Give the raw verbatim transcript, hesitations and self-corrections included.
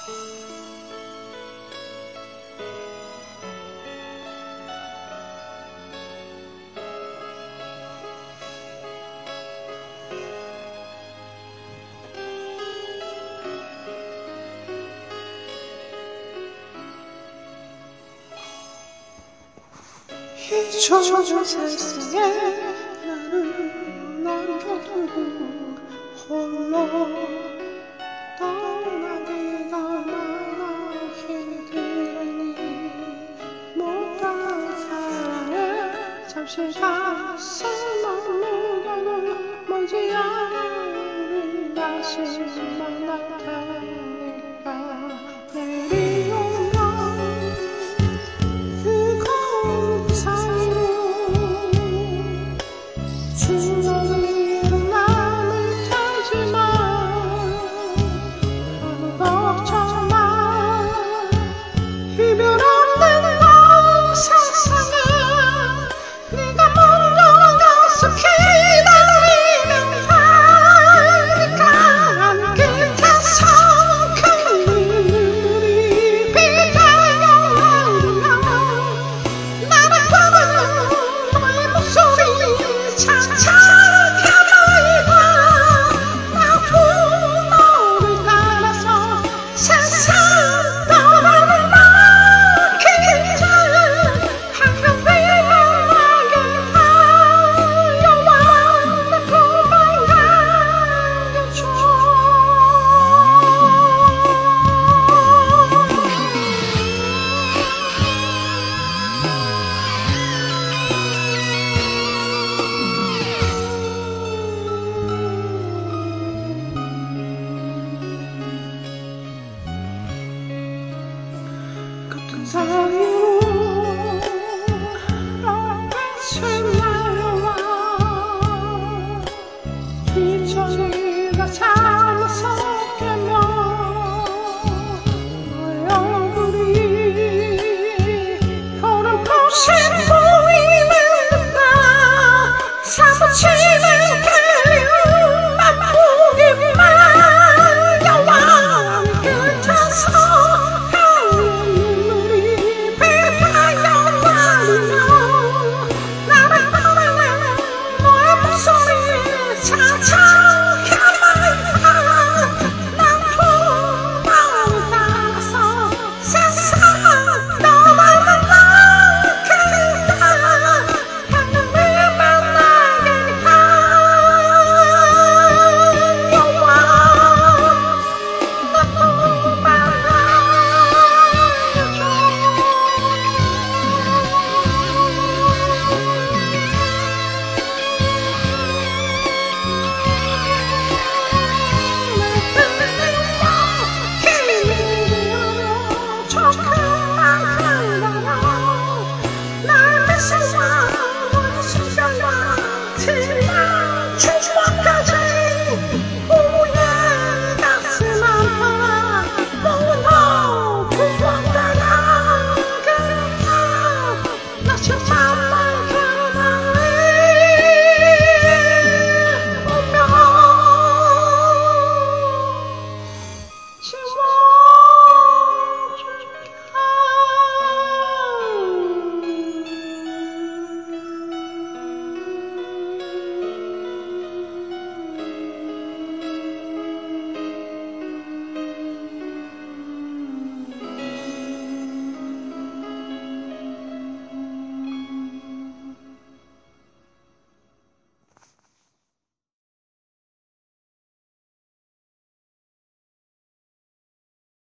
잊혀진 세상에 나를 남겨두고 홀로 떠나기가 나나 힘드니 못다한 사랑에 잠시 가슴만 묻어놓은 먼지야 다시 만나다니까 내리오면 주먹이로 맘을 타지만 너무 걱정마 이별 없는 너 세상에 네가 먼저 가서 기다리면 하니까 난 끝에서 큰 눈물이 비다려 나를 보면 너의 목소리 차차게 보이고 나쁜 너를 따라서 세상 떠나는 나 그저 한강 비만하게 달려와 내 품에 안겨줘 같은 사이로 빛을 날려와 뒤처리가 잘못 깨면 너의 얼굴이 푸른빛이 보이는 듯다 사무치는 그리움 아프기만 여왕 끝에서 추억까지 후회 가슴 아파 너무너 부었다가 그냥 나 진짜만 변하네 운명 지워